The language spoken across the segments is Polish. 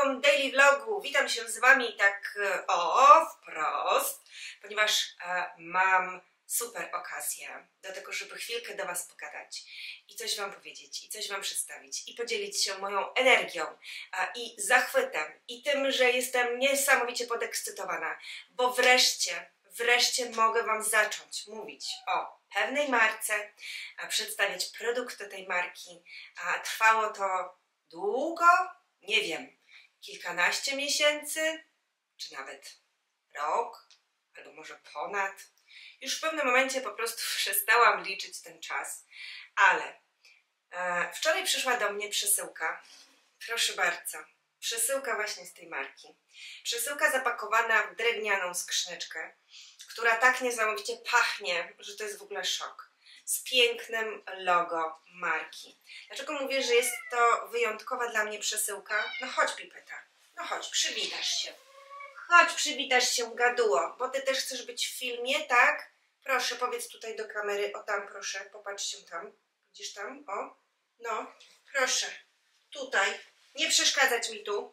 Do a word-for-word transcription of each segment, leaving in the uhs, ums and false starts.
moim daily vlogu. Witam się z Wami tak o, wprost, ponieważ e, mam super okazję do tego, żeby chwilkę do Was pogadać i coś Wam powiedzieć, i coś Wam przedstawić, i podzielić się moją energią a, i zachwytem, i tym, że jestem niesamowicie podekscytowana, bo wreszcie, wreszcie mogę Wam zacząć mówić o pewnej marce, a, przedstawiać produkty tej marki. A, trwało to długo, nie wiem, kilkanaście miesięcy, czy nawet rok, albo może ponad. Już w pewnym momencie po prostu przestałam liczyć ten czas, ale e, wczoraj przyszła do mnie przesyłka, proszę bardzo, przesyłka właśnie z tej marki. Przesyłka zapakowana w drewnianą skrzyneczkę, która tak niesamowicie pachnie, że to jest w ogóle szok. Z pięknym logo marki. Dlaczego mówię, że jest to wyjątkowa dla mnie przesyłka? No chodź, Pipeta, no chodź, przywitasz się. Chodź, przywitasz się, gaduło, bo Ty też chcesz być w filmie, tak? Proszę, powiedz tutaj do kamery, o tam proszę, popatrz się tam. Widzisz tam? O, no, proszę, tutaj, nie przeszkadzać mi tu.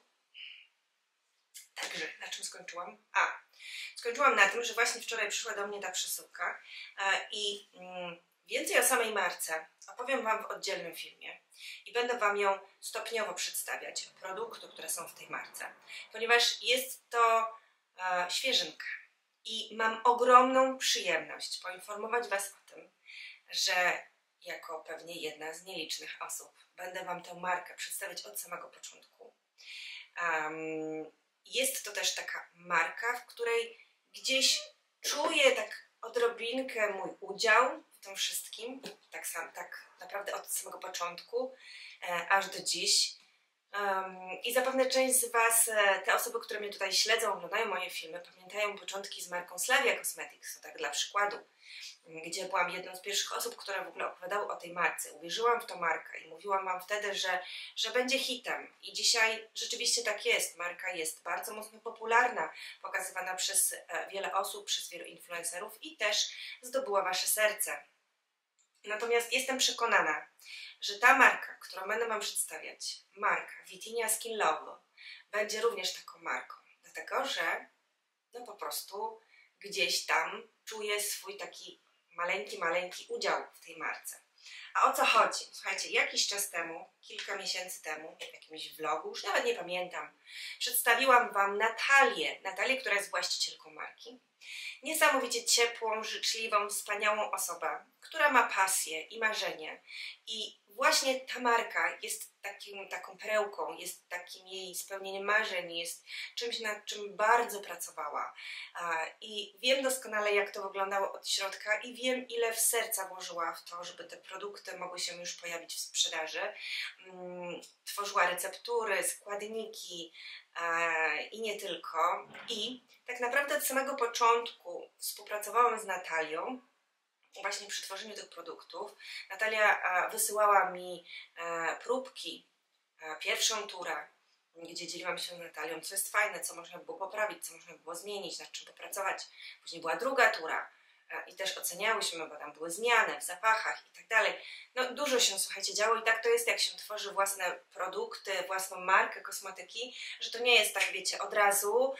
Także, na czym skończyłam? A, skończyłam na tym, że właśnie wczoraj przyszła do mnie ta przesyłka e, i mm, więcej o samej marce opowiem Wam w oddzielnym filmie i będę Wam ją stopniowo przedstawiać, produkty, które są w tej marce, ponieważ jest to e, świeżynka i mam ogromną przyjemność poinformować Was o tym, że jako pewnie jedna z nielicznych osób będę Wam tę markę przedstawiać od samego początku. Um, jest to też taka marka, w której gdzieś czuję tak odrobinkę mój udział w tym wszystkim, tak, sam, tak naprawdę od samego początku, e, aż do dziś. Um, I zapewne część z Was, e, te osoby, które mnie tutaj śledzą, oglądają moje filmy, pamiętają początki z marką Slavia Cosmetics, to tak dla przykładu, gdzie byłam jedną z pierwszych osób, które w ogóle opowiadały o tej marce. Uwierzyłam w tą markę i mówiłam Wam wtedy, że, że będzie hitem. I dzisiaj rzeczywiście tak jest. Marka jest bardzo mocno popularna, pokazywana przez e, wiele osób, przez wielu influencerów i też zdobyła Wasze serce. Natomiast jestem przekonana, że ta marka, którą będę Wam przedstawiać, marka Vitinia Skin Love, będzie również taką marką. Dlatego, że no po prostu gdzieś tam czuję swój taki maleńki, maleńki udział w tej marce. A o co chodzi? Słuchajcie, jakiś czas temu, kilka miesięcy temu, w jakimś vlogu, już nawet nie pamiętam, przedstawiłam Wam Natalię, Natalię, która jest właścicielką marki. Niesamowicie ciepłą, życzliwą, wspaniałą osobę, która ma pasję i marzenie. I właśnie ta marka jest takim, taką perełką, jest takim jej spełnieniem marzeń, jest czymś, nad czym bardzo pracowała. I wiem doskonale, jak to wyglądało od środka i wiem, ile w serca włożyła w to, żeby te produkty mogły się już pojawić w sprzedaży. Tworzyła receptury, składniki i nie tylko. I tak naprawdę od samego początku współpracowałam z Natalią właśnie przy tworzeniu tych produktów. Natalia wysyłała mi próbki, pierwszą turę, gdzie dzieliłam się z Natalią, co jest fajne, co można było poprawić, co można było zmienić, nad czym popracować. Później była druga tura i też oceniałyśmy, bo tam były zmiany w zapachach i tak dalej. No dużo się, słuchajcie, działo i tak to jest, jak się tworzy własne produkty, własną markę kosmetyki, że to nie jest tak, wiecie, od razu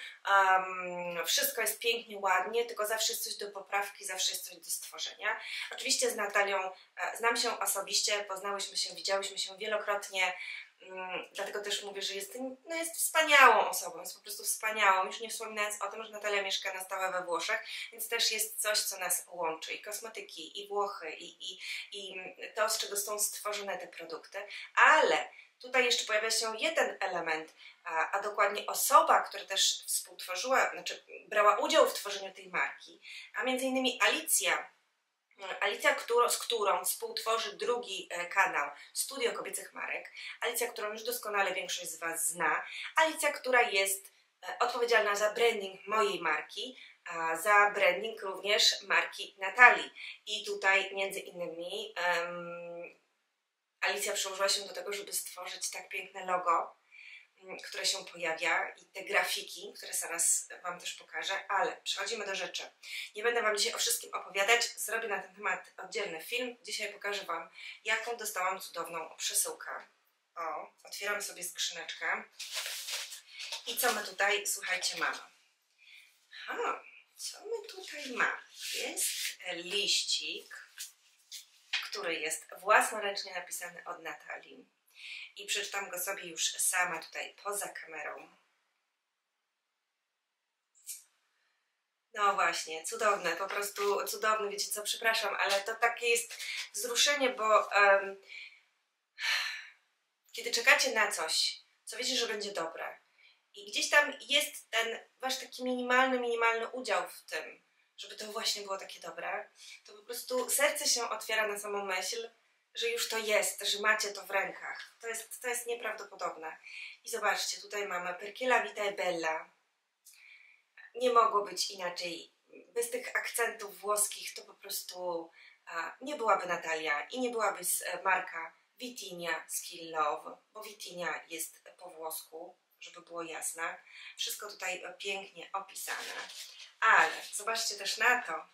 um, wszystko jest pięknie, ładnie, tylko zawsze jest coś do poprawki, zawsze jest coś do stworzenia. Oczywiście z Natalią e, znam się osobiście, poznałyśmy się, widziałyśmy się wielokrotnie, um, dlatego też mówię, że jest, no jest wspaniałą osobą, jest po prostu wspaniałą, już nie wspominając o tym, że Natalia mieszka na stałe we Włoszech, więc też jest coś, co nas łączy, i kosmetyki, i Włochy, i, i, i to, z czego są stworzone te produkty, ale tutaj jeszcze pojawia się jeden element, a, a dokładnie osoba, która też współtworzyła, znaczy brała udział w tworzeniu tej marki, a między innymi Alicja, Alicja, którą, z którą współtworzy drugi e, kanał Studio Kobiecych Marek, Alicja, którą już doskonale większość z Was zna, Alicja, która jest e, odpowiedzialna za branding mojej marki, a za branding również marki Natalii. I tutaj między innymi um, Alicja przyłożyła się do tego, żeby stworzyć tak piękne logo, um, które się pojawia, i te grafiki, które zaraz Wam też pokażę, ale przechodzimy do rzeczy. Nie będę Wam dzisiaj o wszystkim opowiadać, zrobię na ten temat oddzielny film. Dzisiaj pokażę Wam, jaką dostałam cudowną przesyłkę. O, otwieramy sobie skrzyneczkę. I co my tutaj, słuchajcie, mamy? Aha, co my tutaj mamy? Jest liścik, który jest własnoręcznie napisany od Natalii. I przeczytam go sobie już sama tutaj poza kamerą. No właśnie, cudowne, po prostu cudowne, wiecie co, przepraszam, ale to takie jest wzruszenie, bo um, kiedy czekacie na coś, co wiecie, że będzie dobre i gdzieś tam jest ten wasz taki minimalny, minimalny udział w tym, żeby to właśnie było takie dobre, to po prostu serce się otwiera na samą myśl, że już to jest, że macie to w rękach. To jest, to jest nieprawdopodobne. I zobaczcie, tutaj mamy Perché la vita è bella. Nie mogło być inaczej. Bez tych akcentów włoskich to po prostu a, nie byłaby Natalia i nie byłaby marka Vitigna Skill Love, bo Vitigna jest po włosku, żeby było jasne. Wszystko tutaj pięknie opisane. Ale zobaczcie też na to.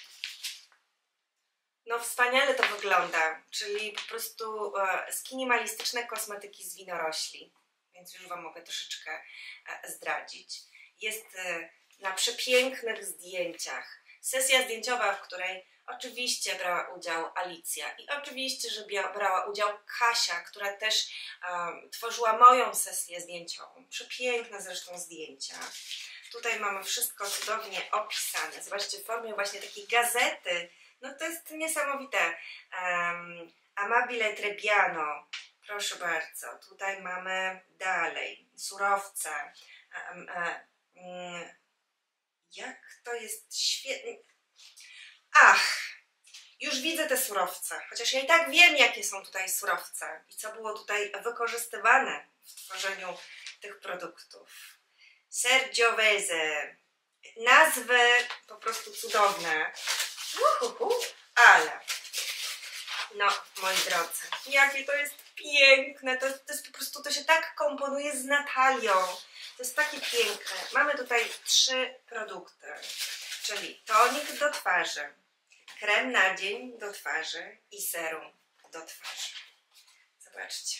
No wspaniale to wygląda, czyli po prostu e, skinimalistyczne kosmetyki z winorośli, więc już Wam mogę troszeczkę e, zdradzić. Jest e, na przepięknych zdjęciach. Sesja zdjęciowa, w której oczywiście brała udział Alicja i oczywiście, że brała udział Kasia, która też e, tworzyła moją sesję zdjęciową. Przepiękne zresztą zdjęcia. Tutaj mamy wszystko cudownie opisane. Zobaczcie, w formie właśnie takiej gazety. No to jest niesamowite. Um, Amabile Trebbiano. Proszę bardzo. Tutaj mamy dalej. Surowce. Um, um, jak to jest świetnie. Ach! Już widzę te surowce. Chociaż ja i tak wiem, jakie są tutaj surowce. I co było tutaj wykorzystywane w tworzeniu tych produktów. Sergiovese. Nazwy po prostu cudowne. Uhuhu, ale no, moi drodzy, jakie to jest piękne, to, to jest po prostu, to się tak komponuje z Natalią, to jest takie piękne. Mamy tutaj trzy produkty, czyli tonik do twarzy, krem na dzień do twarzy i serum do twarzy. Zobaczcie.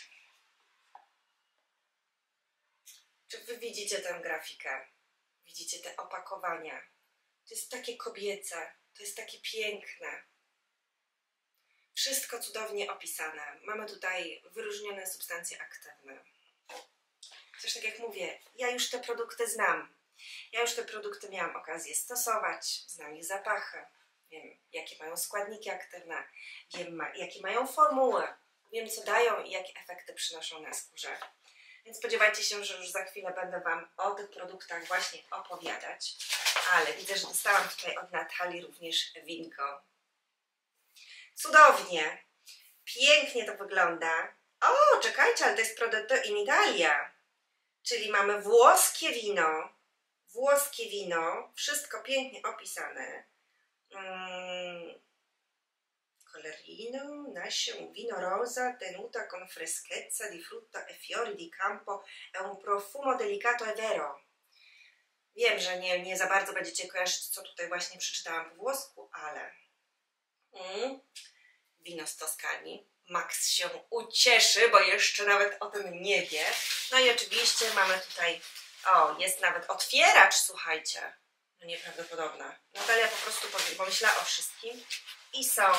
Czy Wy widzicie tę grafikę? Widzicie te opakowania? To jest takie kobiece. To jest takie piękne. Wszystko cudownie opisane. Mamy tutaj wyróżnione substancje aktywne. Chociaż tak jak mówię, ja już te produkty znam. Ja już te produkty miałam okazję stosować. Znam ich zapachy. Wiem, jakie mają składniki aktywne. Wiem, jakie mają formuły. Wiem, co dają i jakie efekty przynoszą na skórze. Więc spodziewajcie się, że już za chwilę będę Wam o tych produktach właśnie opowiadać. Ale widzę, że dostałam tutaj od Natalii również winko. Cudownie! Pięknie to wygląda. O, czekajcie, ale to jest Prodotto in Italia. Czyli mamy włoskie wino. Włoskie wino. Wszystko pięknie opisane. Hmm. Colorino, nasce un vino rosa tenuta con freschezza di frutta e fiori di campo e un profumo delicato e vero. Wiem, że nie, nie za bardzo będziecie kojarzyć, co tutaj właśnie przeczytałam po włosku, ale mm, wino z Toskanii. Max się ucieszy, bo jeszcze nawet o tym nie wie. No i oczywiście mamy tutaj, o, jest nawet otwieracz, słuchajcie. No nieprawdopodobne. Natalia po prostu pomyślała o wszystkim. I są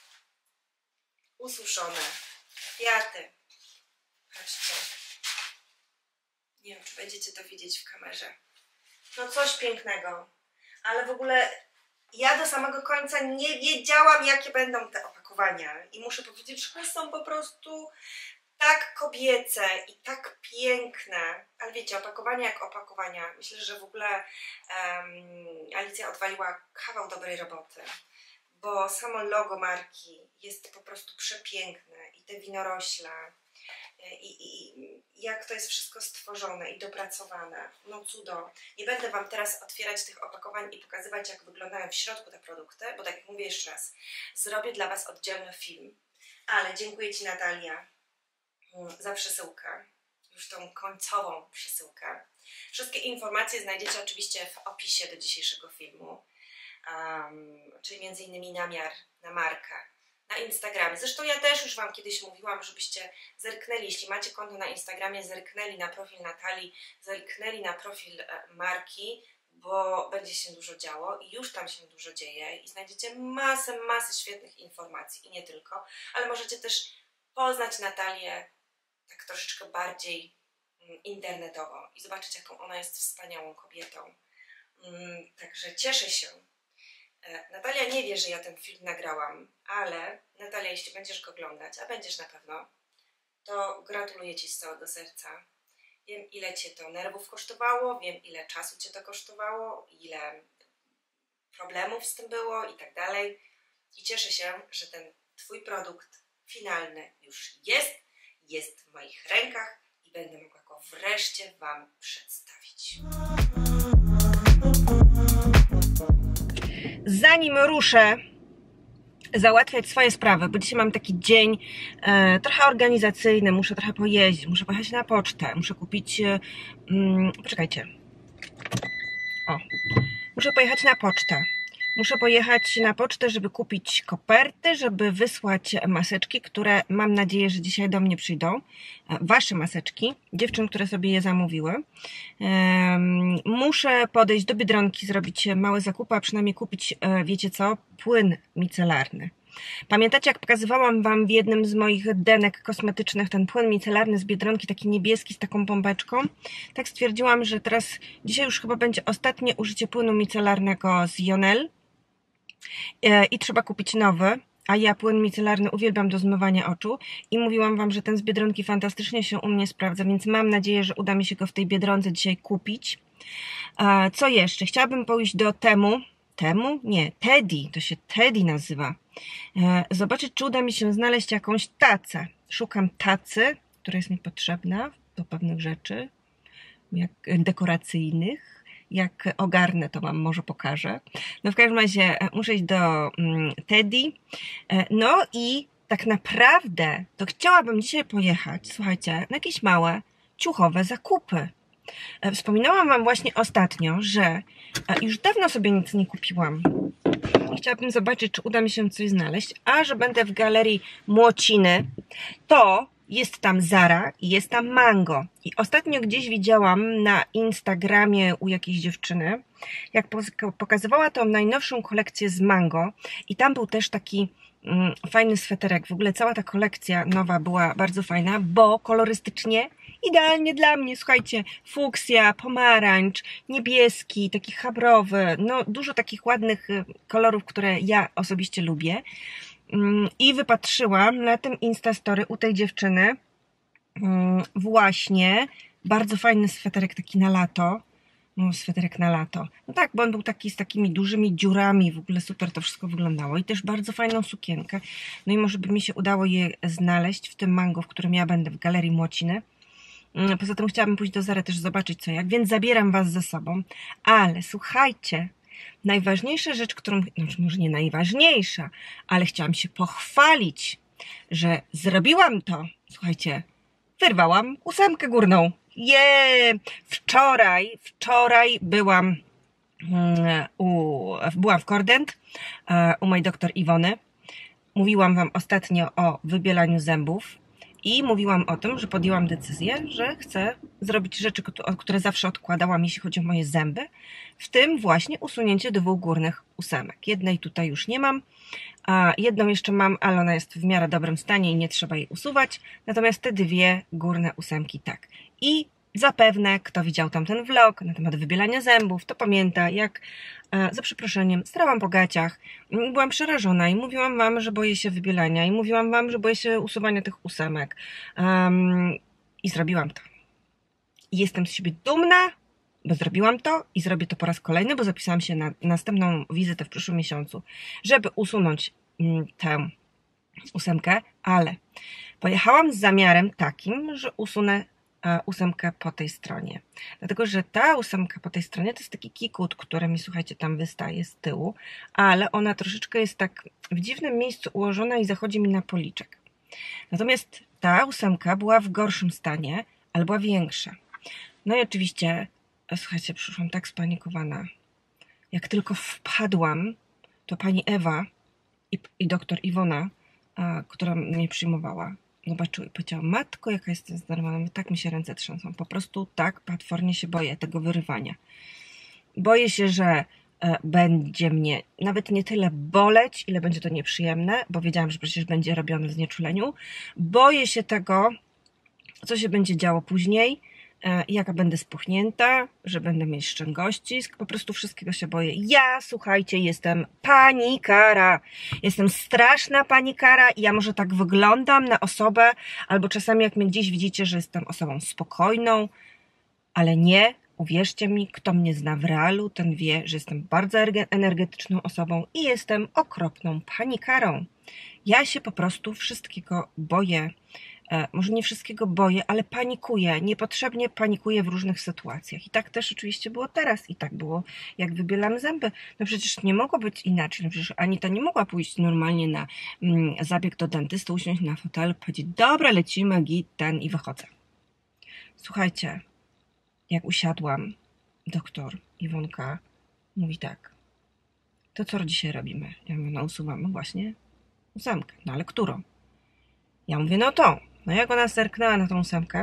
ususzone kwiaty. Patrzcie. Nie wiem, czy będziecie to widzieć w kamerze. No coś pięknego. Ale w ogóle ja do samego końca nie wiedziałam, jakie będą te opakowania. I muszę powiedzieć, że są po prostu tak kobiece i tak piękne. Ale wiecie, opakowania jak opakowania. Myślę, że w ogóle um, Alicja odwaliła kawał dobrej roboty. Bo samo logo marki jest po prostu przepiękne i te winorośla i, i, i jak to jest wszystko stworzone i dopracowane, no cudo. Nie będę Wam teraz otwierać tych opakowań i pokazywać, jak wyglądają w środku te produkty, bo tak jak mówię jeszcze raz, zrobię dla Was oddzielny film, ale dziękuję Ci, Natalia, za przesyłkę, już tą końcową przesyłkę. Wszystkie informacje znajdziecie oczywiście w opisie do dzisiejszego filmu. Um, czyli między innymi namiar na markę, na Instagramie. Zresztą ja też już Wam kiedyś mówiłam, żebyście zerknęli, jeśli macie konto na Instagramie, zerknęli na profil Natalii, zerknęli na profil marki, bo będzie się dużo działo i już tam się dużo dzieje i znajdziecie masę, masę świetnych informacji i nie tylko, ale możecie też poznać Natalię tak troszeczkę bardziej internetowo i zobaczyć, jaką ona jest wspaniałą kobietą. Także cieszę się. Natalia nie wie, że ja ten film nagrałam, ale Natalia, jeśli będziesz go oglądać, a będziesz na pewno, to gratuluję Ci z całego serca. Wiem, ile Cię to nerwów kosztowało, wiem, ile czasu Cię to kosztowało, ile problemów z tym było i tak dalej. I cieszę się, że ten Twój produkt finalny już jest, jest w moich rękach i będę mogła go wreszcie Wam przedstawić. Zanim ruszę załatwiać swoje sprawy, bo dzisiaj mam taki dzień e, trochę organizacyjny, muszę trochę pojeździć, muszę pojechać na pocztę, muszę kupić, e, mm, poczekajcie, o, muszę pojechać na pocztę, muszę pojechać na pocztę, żeby kupić koperty, żeby wysłać maseczki, które mam nadzieję, że dzisiaj do mnie przyjdą, e, wasze maseczki, dziewczyn, które sobie je zamówiły. E, muszę podejść do Biedronki, zrobić małe zakupy, a przynajmniej kupić, e, wiecie co, płyn micelarny. Pamiętacie, jak pokazywałam Wam w jednym z moich denek kosmetycznych ten płyn micelarny z Biedronki, taki niebieski z taką pompeczką? Tak stwierdziłam, że teraz, dzisiaj już chyba będzie ostatnie użycie płynu micelarnego z Jonel e, i trzeba kupić nowy, a ja płyn micelarny uwielbiam do zmywania oczu i mówiłam Wam, że ten z Biedronki fantastycznie się u mnie sprawdza, więc mam nadzieję, że uda mi się go w tej Biedronce dzisiaj kupić. E, co jeszcze? Chciałabym pójść do Temu, Temu? Nie, Teddy, to się Teddy nazywa. E, zobaczyć, czy uda mi się znaleźć jakąś tacę. Szukam tacy, która jest mi potrzebna do pewnych rzeczy, jak dekoracyjnych. Jak ogarnę, to Wam może pokażę. No w każdym razie muszę iść do mm, Teddy. E, no i tak naprawdę to chciałabym dzisiaj pojechać, słuchajcie, na jakieś małe, ciuchowe zakupy. E, wspominałam Wam właśnie ostatnio, że e, już dawno sobie nic nie kupiłam. Chciałabym zobaczyć, czy uda mi się coś znaleźć, a że będę w galerii Młociny, to jest tam Zara i jest tam Mango. I ostatnio gdzieś widziałam na Instagramie u jakiejś dziewczyny, jak pokazywała tą najnowszą kolekcję z Mango i tam był też taki mm, fajny sweterek. W ogóle cała ta kolekcja nowa była bardzo fajna, bo kolorystycznie idealnie dla mnie. Słuchajcie, fuksja, pomarańcz, niebieski, taki chabrowy, no dużo takich ładnych kolorów, które ja osobiście lubię. I wypatrzyłam na tym Instastory u tej dziewczyny właśnie bardzo fajny sweterek taki na lato. No, sweterek na lato. No tak, bo on był taki z takimi dużymi dziurami, w ogóle super to wszystko wyglądało. I też bardzo fajną sukienkę. No i może by mi się udało je znaleźć w tym Mango, w którym ja będę w Galerii Młociny. Poza tym chciałabym pójść do Zary też zobaczyć co jak, więc zabieram Was ze sobą. Ale słuchajcie, najważniejsza rzecz, którą, znaczy może nie najważniejsza, ale chciałam się pochwalić, że zrobiłam to. Słuchajcie, wyrwałam ósemkę górną. Je! Wczoraj, wczoraj byłam u, byłam w Cordent u mojej doktor Iwony. Mówiłam Wam ostatnio o wybielaniu zębów i mówiłam o tym, że podjęłam decyzję, że chcę zrobić rzeczy, które zawsze odkładałam, jeśli chodzi o moje zęby, w tym właśnie usunięcie dwóch górnych ósemek. Jednej tutaj już nie mam, a jedną jeszcze mam, ale ona jest w miarę dobrym stanie i nie trzeba jej usuwać, natomiast te dwie górne ósemki tak. I zapewne, kto widział tamten vlog na temat wybielania zębów, to pamięta, jak e, za przeproszeniem starałam po gaciach, byłam przerażona i mówiłam Wam, że boję się wybielania i mówiłam Wam, że boję się usuwania tych ósemek um, i zrobiłam to. I jestem z siebie dumna, bo zrobiłam to i zrobię to po raz kolejny, bo zapisałam się na następną wizytę w przyszłym miesiącu, żeby usunąć mm, tę ósemkę, ale pojechałam z zamiarem takim, że usunę ósemkę po tej stronie. Dlatego, że ta ósemka po tej stronie to jest taki kikut, który mi, słuchajcie, tam wystaje z tyłu, ale ona troszeczkę jest tak w dziwnym miejscu ułożona i zachodzi mi na policzek. Natomiast ta ósemka była w gorszym stanie, ale była większa. No i oczywiście, słuchajcie, przyszłam tak spanikowana. Jak tylko wpadłam, to pani Ewa i, i doktor Iwona a, która mnie przyjmowała, zobaczyła i powiedziała: matko, jaka jestem zdenerwowana, tak mi się ręce trzęsą. Po prostu tak potwornie się boję tego wyrywania. Boję się, że e, będzie mnie nawet nie tyle boleć, ile będzie to nieprzyjemne, bo wiedziałam, że przecież będzie robione w znieczuleniu. Boję się tego, co się będzie działo później, e, jaka będę spuchnięta, że będę mieć szczęgościsk, po prostu wszystkiego się boję. Ja, słuchajcie, jestem panikara, jestem straszna panikara i ja może tak wyglądam na osobę, albo czasami jak mnie gdzieś widzicie, że jestem osobą spokojną, ale nie, uwierzcie mi, kto mnie zna w realu, ten wie, że jestem bardzo energetyczną osobą i jestem okropną panikarą. Ja się po prostu wszystkiego boję. E, może nie wszystkiego boję, ale panikuję. Niepotrzebnie panikuję w różnych sytuacjach. I tak też oczywiście było teraz. I tak było, jak wybielam zęby. No przecież nie mogło być inaczej. No przecież Anita nie mogła pójść normalnie na mm, zabieg do dentysty, usiąść na fotel, powiedzieć: dobra, lecimy, git, ten i wychodzę. Słuchajcie, jak usiadłam, doktor Iwonka mówi tak: to co dzisiaj robimy? Ja mówię: no usuwamy właśnie ósemkę. No ale którą? Ja mówię: no tą. No jak ona zerknęła na tą ósemkę,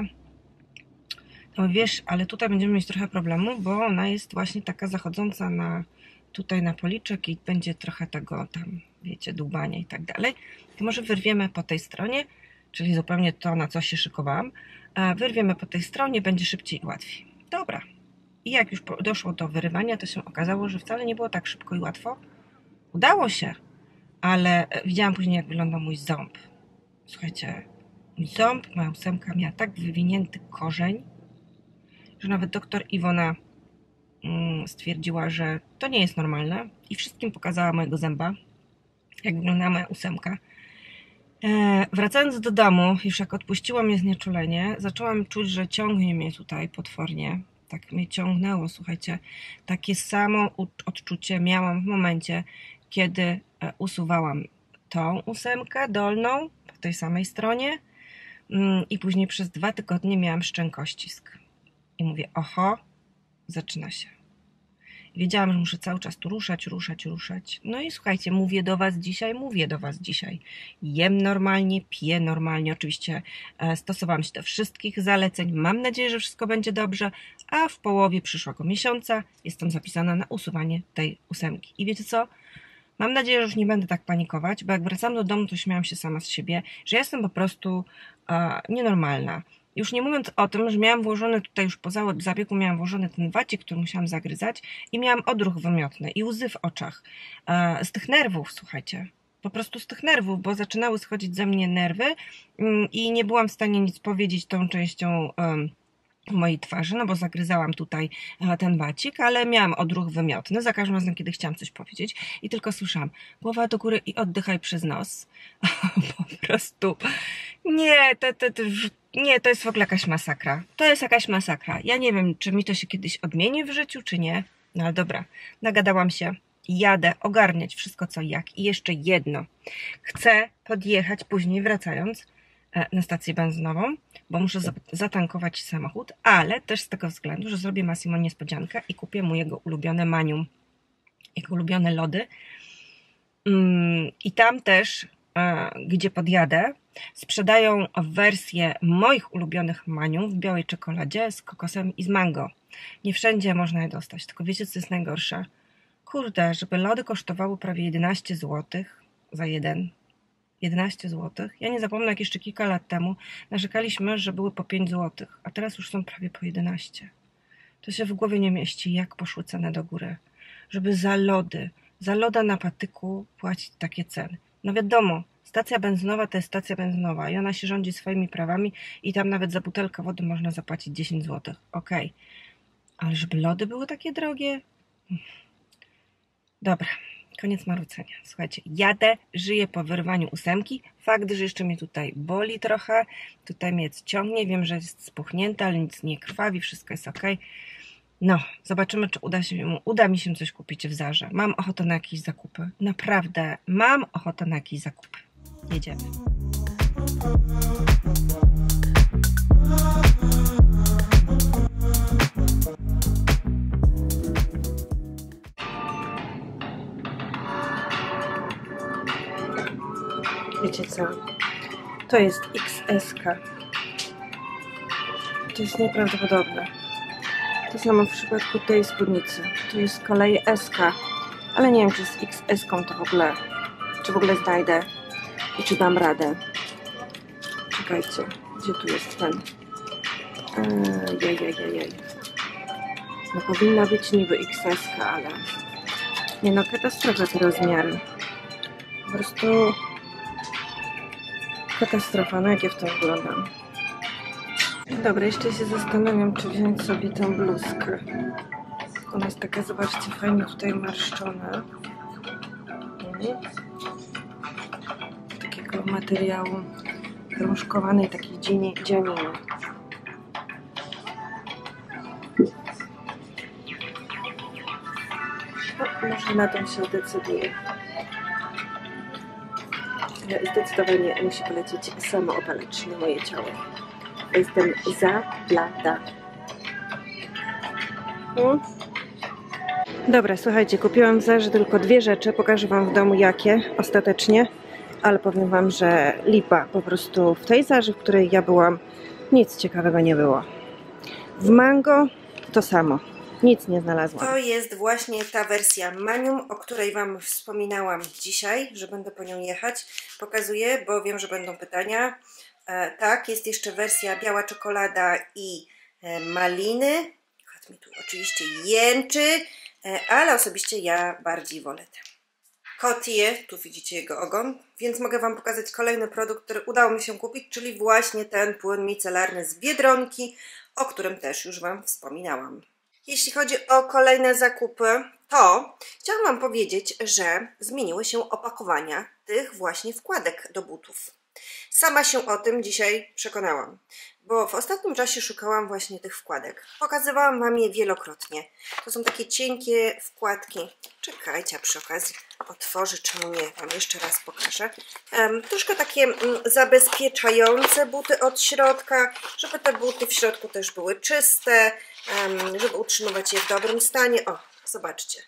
to mówię: wiesz, ale tutaj będziemy mieć trochę problemu, bo ona jest właśnie taka zachodząca na tutaj na policzek i będzie trochę tego tam, wiecie, dłubania i tak dalej. To może wyrwiemy po tej stronie, czyli zupełnie to, na co się szykowałam, wyrwiemy po tej stronie, będzie szybciej i łatwiej. Dobra. I jak już doszło do wyrywania, to się okazało, że wcale nie było tak szybko i łatwo. Udało się, ale widziałam później, jak wyglądał mój ząb. Słuchajcie, mój ząb, moja ósemka miała tak wywinięty korzeń, że nawet doktor Iwona mm, stwierdziła, że to nie jest normalne i wszystkim pokazała mojego zęba, jak wyglądała moja ósemka. E, wracając do domu, już jak odpuściło mnie znieczulenie, zaczęłam czuć, że ciągnie mnie tutaj potwornie. Tak mnie ciągnęło, słuchajcie. Takie samo odczucie miałam w momencie, kiedy usuwałam tą ósemkę dolną po tej samej stronie i później przez dwa tygodnie miałam szczękościsk. I mówię: oho, zaczyna się. Wiedziałam, że muszę cały czas tu ruszać, ruszać, ruszać. No i słuchajcie, mówię do was dzisiaj, mówię do was dzisiaj. Jem normalnie, piję normalnie. Oczywiście stosowałam się do wszystkich zaleceń. Mam nadzieję, że wszystko będzie dobrze. A w połowie przyszłego miesiąca jestem zapisana na usuwanie tej ósemki. I wiecie co? Mam nadzieję, że już nie będę tak panikować, bo jak wracam do domu, to śmiałam się sama z siebie, że jestem po prostu uh, nienormalna. Już nie mówiąc o tym, że miałam włożony tutaj już po zabiegu, miałam włożony ten wacik, który musiałam zagryzać i miałam odruch wymiotny i łzy w oczach. Uh, z tych nerwów, słuchajcie. Po prostu z tych nerwów, bo zaczynały schodzić ze mnie nerwy um, i nie byłam w stanie nic powiedzieć tą częścią um, mojej twarzy, no bo zagryzałam tutaj ten wacik, ale miałam odruch wymiotny za każdym razem, kiedy chciałam coś powiedzieć i tylko słyszałam: głowa do góry i oddychaj przez nos. Po prostu nie, to, to, to, nie, to jest w ogóle jakaś masakra. To jest jakaś masakra. Ja nie wiem, czy mi to się kiedyś odmieni w życiu, czy nie. No ale dobra, nagadałam się. Jadę ogarniać wszystko co i jak. I jeszcze jedno. Chcę podjechać później, wracając, na stację benzynową, bo muszę zatankować samochód, ale też z tego względu, że zrobię Massimo niespodziankę i kupię mu jego ulubione manium, jego ulubione lody. I tam też, gdzie podjadę, sprzedają wersję moich ulubionych manium w białej czekoladzie z kokosem i z mango. Nie wszędzie można je dostać, tylko wiecie, co jest najgorsze? Kurde, żeby lody kosztowały prawie jedenaście złotych za jeden. jedenaście złotych. Ja nie zapomnę, jak jeszcze kilka lat temu narzekaliśmy, że były po pięć złotych, a teraz już są prawie po jedenaście. To się w głowie nie mieści, jak poszły ceny do góry. Żeby za lody, za loda na patyku płacić takie ceny. No wiadomo, stacja benzynowa to jest stacja benzynowa i ona się rządzi swoimi prawami i tam nawet za butelkę wody można zapłacić dziesięć złotych. Okej. Okay. Ale żeby lody były takie drogie? Dobra. Koniec marudzenia. Słuchajcie, jadę, żyję po wyrwaniu ósemki. Fakt, że jeszcze mnie tutaj boli trochę, tutaj mnie ciągnie, wiem, że jest spuchnięte, ale nic nie krwawi, wszystko jest ok. No, zobaczymy, czy uda, się, uda mi się coś kupić w Zarze. Mam ochotę na jakieś zakupy. Naprawdę, mam ochotę na jakieś zakupy. Jedziemy. wiecie co? To jest X S K. To jest nieprawdopodobne. To samo w przypadku tej spódnicy. Tu jest z kolei S K. Ale nie wiem, czy z X S-ką to w ogóle, czy w ogóle znajdę i czy dam radę. Czekajcie, gdzie tu jest ten? Ejejejejej. No powinna być niby X S-ka, ale... Nie no, katastrofa te rozmiary. Po prostu... Katastrofa, no jak ja w tym wyglądam. Dobra, jeszcze się zastanawiam, czy wziąć sobie tę bluzkę. Ona jest taka, zobaczcie, fajnie tutaj marszczona. Takiego materiału rążkowanej, takiej dzianiny. No, może na tą się zdecyduję. Zdecydowanie musi polecieć samoopalacz na moje ciało. Jestem za blada. Hmm? Dobra, słuchajcie, kupiłam w Zarze tylko dwie rzeczy. Pokażę wam w domu jakie ostatecznie. Ale powiem wam, że lipa. Po prostu w tej Zarze, w której ja byłam, nic ciekawego nie było. W Mango to samo. Nic nie znalazłam. To jest właśnie ta wersja Manium, o której wam wspominałam dzisiaj, że będę po nią jechać. Pokazuję, bo wiem, że będą pytania. E, tak, jest jeszcze wersja biała czekolada i e, maliny. Kot mi tu oczywiście jęczy, e, ale osobiście ja bardziej wolę tę. Kot je, tu widzicie jego ogon, więc mogę wam pokazać kolejny produkt, który udało mi się kupić, czyli właśnie ten płyn micelarny z Biedronki, o którym też już wam wspominałam. Jeśli chodzi o kolejne zakupy, to chciałam wam powiedzieć, że zmieniły się opakowania tych właśnie wkładek do butów. Sama się o tym dzisiaj przekonałam, bo w ostatnim czasie szukałam właśnie tych wkładek. Pokazywałam wam je wielokrotnie. To są takie cienkie wkładki. Czekajcie, a przy okazji otworzę, czemu nie, wam jeszcze raz pokażę. Um, troszkę takie um, zabezpieczające buty od środka, żeby te buty w środku też były czyste, um, żeby utrzymywać je w dobrym stanie. O, zobaczcie.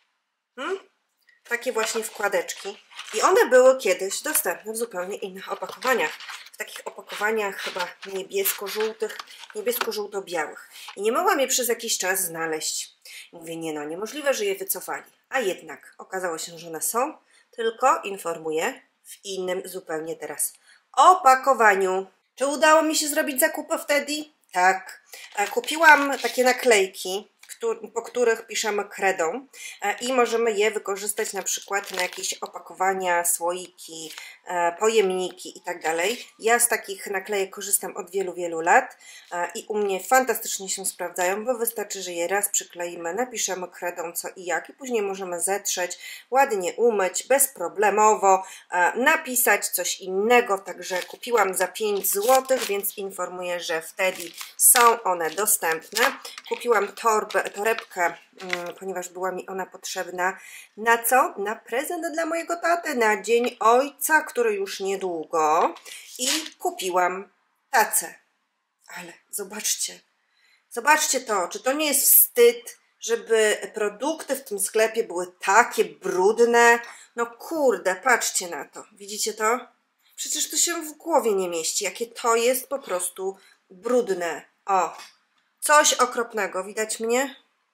Hmm? Takie właśnie wkładeczki. I one były kiedyś dostępne w zupełnie innych opakowaniach. W takich opakowaniach chyba niebiesko-żółtych, niebiesko-żółto-białych. I nie mogłam je przez jakiś czas znaleźć. Mówię, nie no, niemożliwe, że je wycofali. A jednak okazało się, że one są, tylko informuję w innym zupełnie teraz opakowaniu. Czy udało mi się zrobić zakupy wtedy? Tak. Kupiłam takie naklejki, po których piszemy kredą i możemy je wykorzystać na przykład na jakieś opakowania, słoiki, pojemniki i tak dalej. Ja z takich naklejek korzystam od wielu, wielu lat i u mnie fantastycznie się sprawdzają, bo wystarczy, że je raz przykleimy, napiszemy kredą co i jak i później możemy zetrzeć, ładnie umyć, bezproblemowo, napisać coś innego, także kupiłam za pięć złotych, więc informuję, że wtedy są one dostępne. Kupiłam torbę torebkę, ponieważ była mi ona potrzebna. Na co? Na prezent dla mojego taty, na Dzień Ojca, który już niedługo. I kupiłam tacę. Ale zobaczcie, zobaczcie to, czy to nie jest wstyd, żeby produkty w tym sklepie były takie brudne? No kurde, patrzcie na to. Widzicie to? Przecież to się w głowie nie mieści, jakie to jest po prostu brudne. O, coś okropnego. Widać mnie?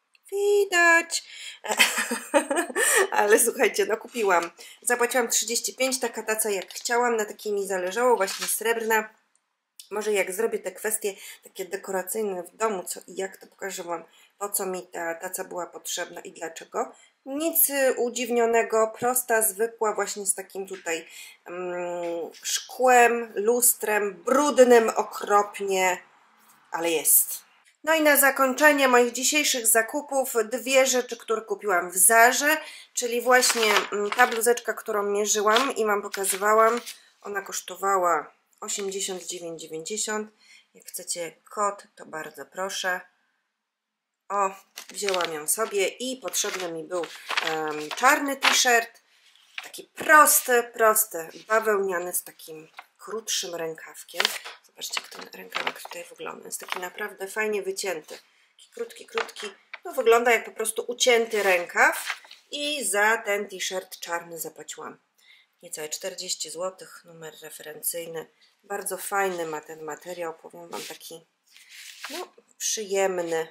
Widać. Ale słuchajcie, no kupiłam. Zapłaciłam trzydzieści pięć, taka taca jak chciałam, na takiej mi zależało, właśnie srebrna. Może jak zrobię te kwestie takie dekoracyjne w domu, co i jak, to pokażę wam, po co mi ta taca była potrzebna i dlaczego. Nic udziwnionego, prosta, zwykła, właśnie z takim tutaj um, szkłem, lustrem, brudnym okropnie, ale jest. No i na zakończenie moich dzisiejszych zakupów dwie rzeczy, które kupiłam w Zarze, czyli właśnie ta bluzeczka, którą mierzyłam i wam pokazywałam. Ona kosztowała osiemdziesiąt dziewięć dziewięćdziesiąt. Jak chcecie kod, to bardzo proszę. O, wzięłam ją sobie i potrzebny mi był um, czarny t-shirt. Taki prosty, prosty, bawełniany z takim krótszym rękawkiem. Zobaczcie, jak ten rękawek tutaj wygląda. Jest taki naprawdę fajnie wycięty. Taki krótki, krótki. No wygląda jak po prostu ucięty rękaw. I za ten t-shirt czarny zapłaciłam niecałe czterdzieści złotych, numer referencyjny. Bardzo fajny ma ten materiał, powiem Wam, taki no, przyjemny.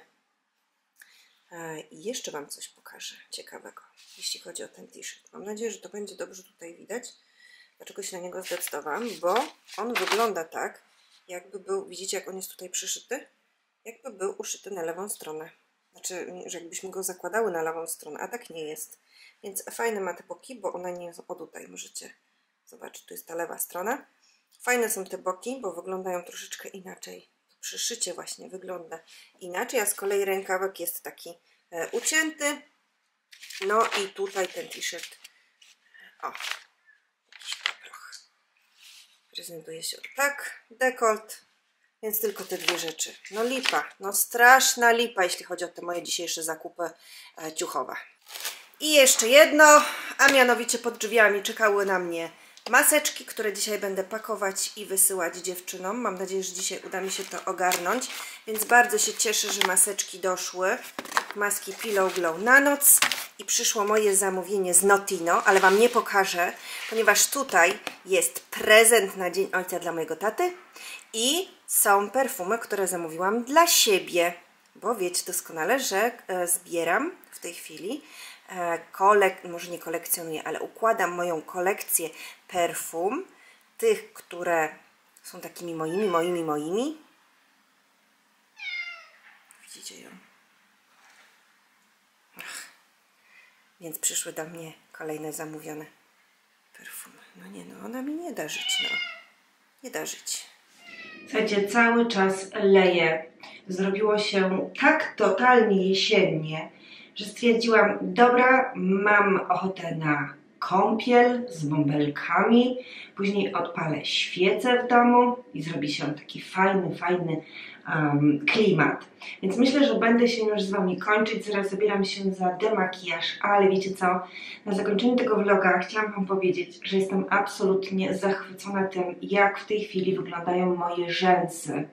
I jeszcze Wam coś pokażę ciekawego, jeśli chodzi o ten t-shirt. Mam nadzieję, że to będzie dobrze tutaj widać. Dlaczego się na niego zdecydowałam? Bo on wygląda tak, jakby był, widzicie jak on jest tutaj przyszyty? Jakby był uszyty na lewą stronę. Znaczy, że jakbyśmy go zakładały na lewą stronę, a tak nie jest. Więc fajne ma te boki, bo one nie są, o tutaj możecie zobaczyć, tu jest ta lewa strona. Fajne są te boki, bo wyglądają troszeczkę inaczej. To przyszycie właśnie wygląda inaczej, a z kolei rękawek jest taki e, ucięty. No i tutaj ten t-shirt, o, jakiś paproch. Prezentuje się tak, dekolt, więc tylko te dwie rzeczy. No lipa, no straszna lipa, jeśli chodzi o te moje dzisiejsze zakupy e, ciuchowe. I jeszcze jedno, a mianowicie pod drzwiami czekały na mnie maseczki, które dzisiaj będę pakować i wysyłać dziewczynom. Mam nadzieję, że dzisiaj uda mi się to ogarnąć, więc bardzo się cieszę, że maseczki doszły. Maski Pillow Glow na noc i przyszło moje zamówienie z Notino, ale Wam nie pokażę, ponieważ tutaj jest prezent na Dzień Ojca dla mojego taty i są perfumy, które zamówiłam dla siebie, bo wiecie doskonale, że e, zbieram w tej chwili Kolek, może nie kolekcjonuję, ale układam moją kolekcję perfum, tych, które są takimi moimi, moimi, moimi. Widzicie ją? Ach. Więc przyszły do mnie kolejne zamówione perfumy. No nie, no ona mi nie da żyć, no. Nie da żyć. Słuchajcie, cały czas leje. Zrobiło się tak totalnie jesiennie, że stwierdziłam, dobra, mam ochotę na kąpiel z bąbelkami, później odpalę świecę w domu i zrobi się taki fajny, fajny um, klimat. Więc myślę, że będę się już z Wami kończyć, zaraz zabieram się za demakijaż, ale wiecie co, na zakończenie tego vloga chciałam Wam powiedzieć, że jestem absolutnie zachwycona tym, jak w tej chwili wyglądają moje rzęsy.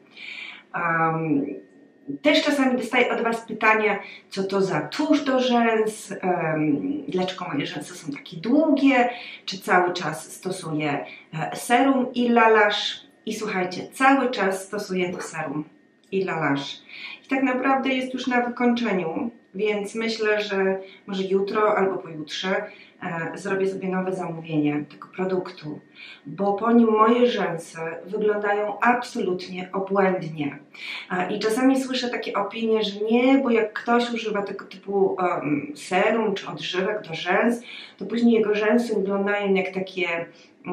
Um, Też czasami dostaję od Was pytania, co to za tusz do rzęs, um, dlaczego moje rzęsy są takie długie, czy cały czas stosuję serum i lalasz. I słuchajcie, cały czas stosuję to serum i lalasz. I tak naprawdę jest już na wykończeniu, więc myślę, że może jutro albo pojutrze e, zrobię sobie nowe zamówienie tego produktu, bo po nim moje rzęsy wyglądają absolutnie obłędnie. E, I czasami słyszę takie opinie, że nie, bo jak ktoś używa tego typu um, serum czy odżywek do rzęs, to później jego rzęsy wyglądają jak takie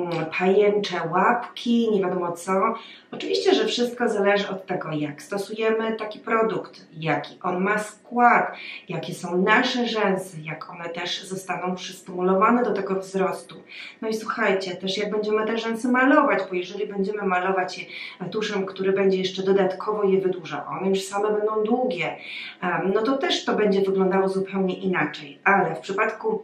pajęcze łapki, nie wiadomo co. Oczywiście, że wszystko zależy od tego, jak stosujemy taki produkt, jaki on ma skład, jakie są nasze rzęsy, jak one też zostaną przystymulowane do tego wzrostu. No i słuchajcie, też jak będziemy te rzęsy malować, bo jeżeli będziemy malować je tuszem, który będzie jeszcze dodatkowo je wydłużał, one już same będą długie, no to też to będzie wyglądało zupełnie inaczej. Ale w przypadku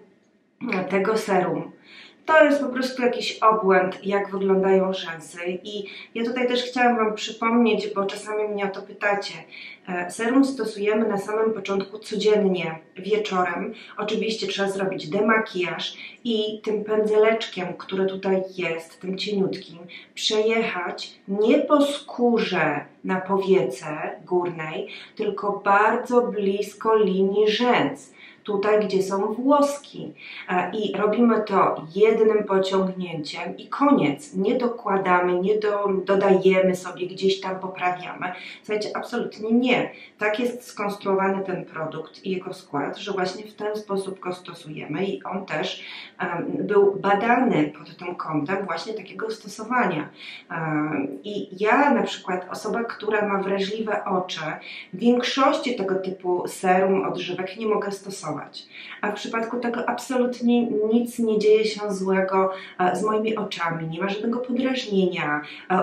tego serum to jest po prostu jakiś obłęd, jak wyglądają rzęsy. I ja tutaj też chciałam Wam przypomnieć, bo czasami mnie o to pytacie. Serum stosujemy na samym początku codziennie, wieczorem. Oczywiście trzeba zrobić demakijaż i tym pędzeleczkiem, który tutaj jest, tym cieniutkim, przejechać nie po skórze na powiece górnej, tylko bardzo blisko linii rzęs. Tutaj, gdzie są włoski. I robimy to jednym pociągnięciem i koniec. Nie dokładamy, nie do, dodajemy sobie, gdzieś tam poprawiamy. Słuchajcie, absolutnie nie. Tak jest skonstruowany ten produkt i jego skład, że właśnie w ten sposób go stosujemy i on też um, był badany pod tym kątem właśnie takiego stosowania. Um, I ja na przykład, osoba, która ma wrażliwe oczy, w większości tego typu serum, odżywek nie mogę stosować. A w przypadku tego absolutnie nic nie dzieje się złego z moimi oczami, nie ma żadnego podrażnienia,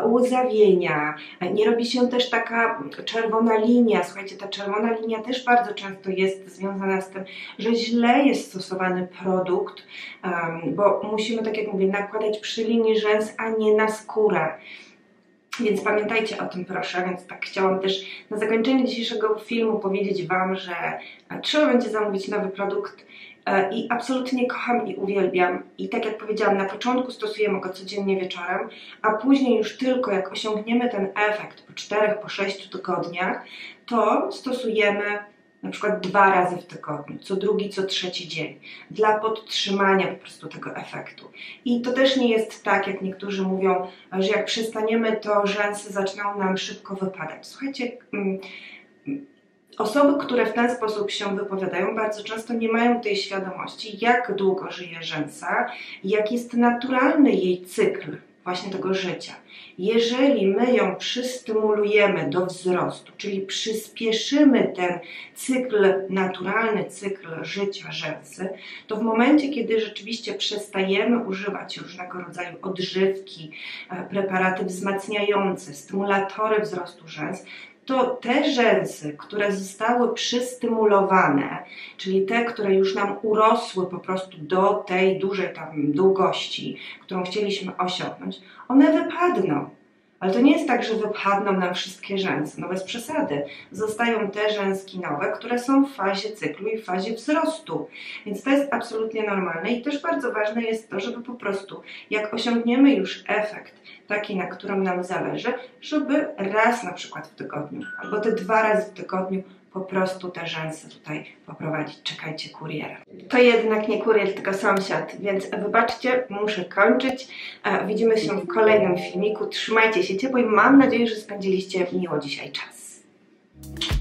łzawienia, nie robi się też taka czerwona linia. Słuchajcie, ta czerwona linia też bardzo często jest związana z tym, że źle jest stosowany produkt, bo musimy, tak jak mówię, nakładać przy linii rzęs, a nie na skórę. Więc pamiętajcie o tym, proszę. Więc tak chciałam też na zakończenie dzisiejszego filmu powiedzieć Wam, że trzeba będzie zamówić nowy produkt i absolutnie kocham i uwielbiam. I tak jak powiedziałam, na początku stosujemy go codziennie wieczorem, a później już tylko jak osiągniemy ten efekt po czterech, po sześciu tygodniach, to stosujemy na przykład dwa razy w tygodniu, co drugi, co trzeci dzień, dla podtrzymania po prostu tego efektu. I to też nie jest tak, jak niektórzy mówią, że jak przestaniemy, to rzęsy zaczną nam szybko wypadać. Słuchajcie, osoby, które w ten sposób się wypowiadają, bardzo często nie mają tej świadomości, jak długo żyje rzęsa, jak jest naturalny jej cykl właśnie tego życia. Jeżeli my ją przystymulujemy do wzrostu, czyli przyspieszymy ten cykl, naturalny cykl życia rzęsy, to w momencie, kiedy rzeczywiście przestajemy używać różnego rodzaju odżywki, preparaty wzmacniające, stymulatory wzrostu rzęs, to te rzęsy, które zostały przystymulowane, czyli te, które już nam urosły po prostu do tej dużej tam długości, którą chcieliśmy osiągnąć, one wypadną. Ale to nie jest tak, że wypadną nam wszystkie rzęsy, no bez przesady. Zostają te rzęski nowe, które są w fazie cyklu i w fazie wzrostu. Więc to jest absolutnie normalne i też bardzo ważne jest to, żeby po prostu, jak osiągniemy już efekt taki, na którym nam zależy, żeby raz na przykład w tygodniu, albo te dwa razy w tygodniu po prostu te rzęsy tutaj poprowadzić. Czekajcie kuriera. To jednak nie kurier, tylko sąsiad, więc wybaczcie, muszę kończyć. Widzimy się w kolejnym filmiku. Trzymajcie się ciepło i mam nadzieję, że spędziliście miło dzisiaj czas.